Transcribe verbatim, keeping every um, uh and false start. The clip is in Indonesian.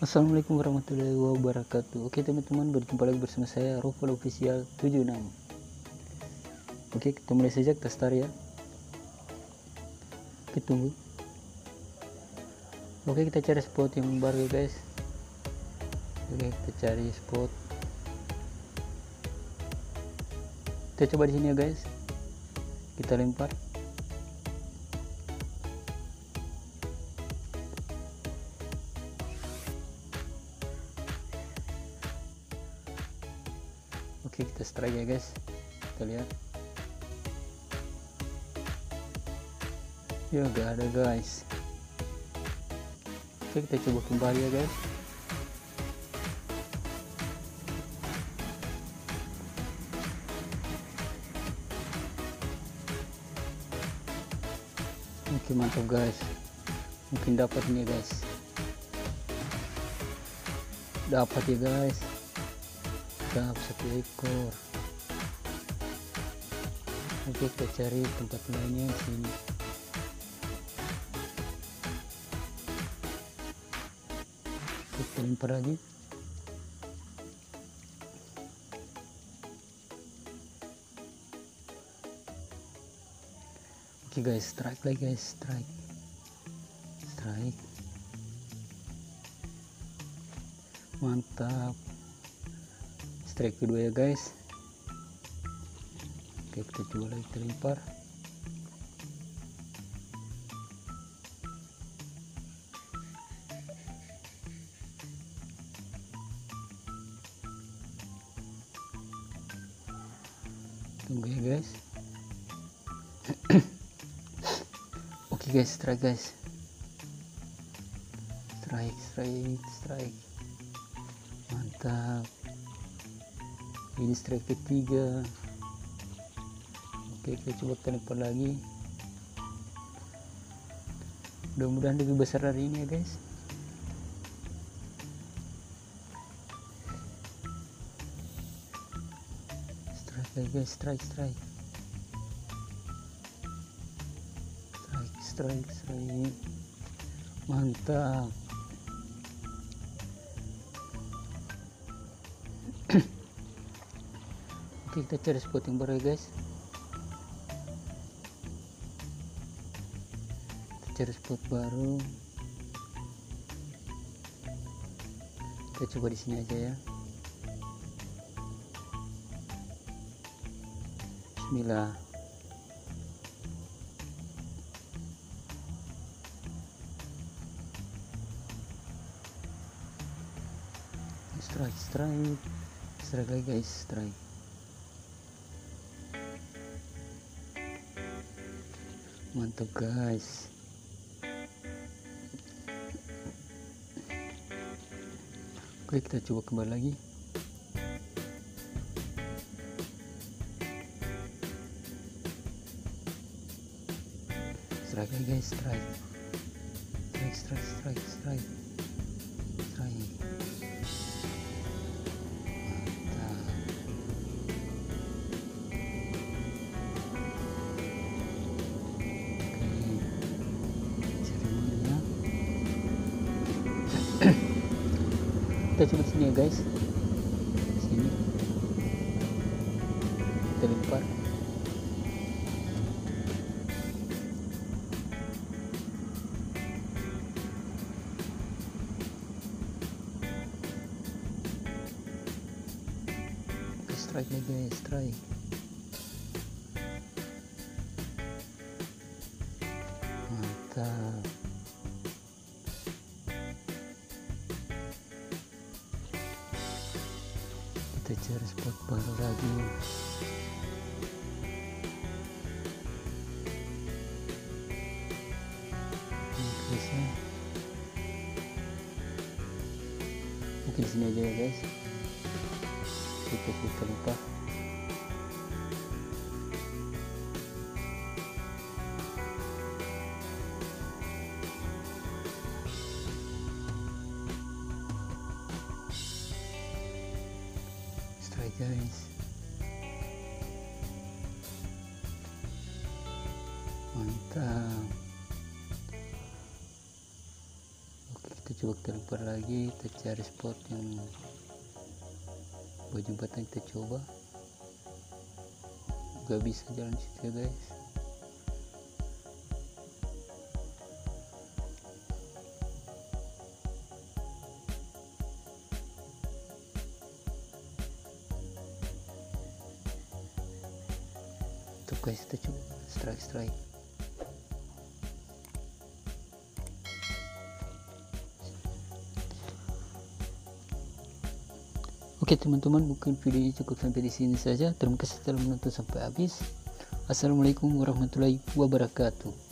Assalamualaikum warahmatullahi wabarakatuh. Oke teman-teman, berjumpa lagi bersama saya Rofal Official tujuh puluh enam. Oke, kita mulai saja, kita start ya. Oke, tunggu. Oke, kita cari spot yang baru ya guys. Oke, kita cari spot. Kita coba di sini ya guys. Kita lempar. Oke, kita strike ya guys. Kita lihat. Ya gak ada guys. Oke, kita coba kembali ya guys. Oke, mantap guys. Mungkin dapat ini guys. Dapat ya guys. Dapat satu ekor. Oke, kita cari tempat lainnya di sini. Kita lempar lagi. Oke guys, strike lagi guys, strike, strike, mantap. Strike kedua ya guys. Oke, kita coba lagi, kita lempar. Tunggu ya guys. Oke guys, strike guys, strike, strike, strike, mantap. Ini strike ketiga. Oke, kita coba kita lempar lagi. Mudah-mudahan lebih besar dari ini ya guys. Strike lagi guys, strike, strike, strike, strike, strike, mantap. Oke, kita cari spot yang baru ya guys. Kita cari spot baru. Kita coba di sini aja ya. Bismillah. Strike, strike, strike lagi guys, strike. Mantap guys. Oke, kita coba kembali lagi. Strike lagi guys, strike, strike, strike, strike, strike, strike. Kita coba sini ya guys, sini kita lempar. Kita strike lagi guys, strike, mantap. Kita cari spot baru lagi. Bisa. Mungkin sini aja ya guys. Kita kita lupa. Strike guys. Mantap. Oke, kita coba kita lempar lagi, kita cari spot yang buat jembatan, kita coba. Gak bisa jalan situ ya guys. Tuh guys, kita coba strike strike. Oke teman-teman, mungkin videonya cukup sampai di sini saja. Terima kasih telah menonton sampai habis. Assalamualaikum warahmatullahi wabarakatuh.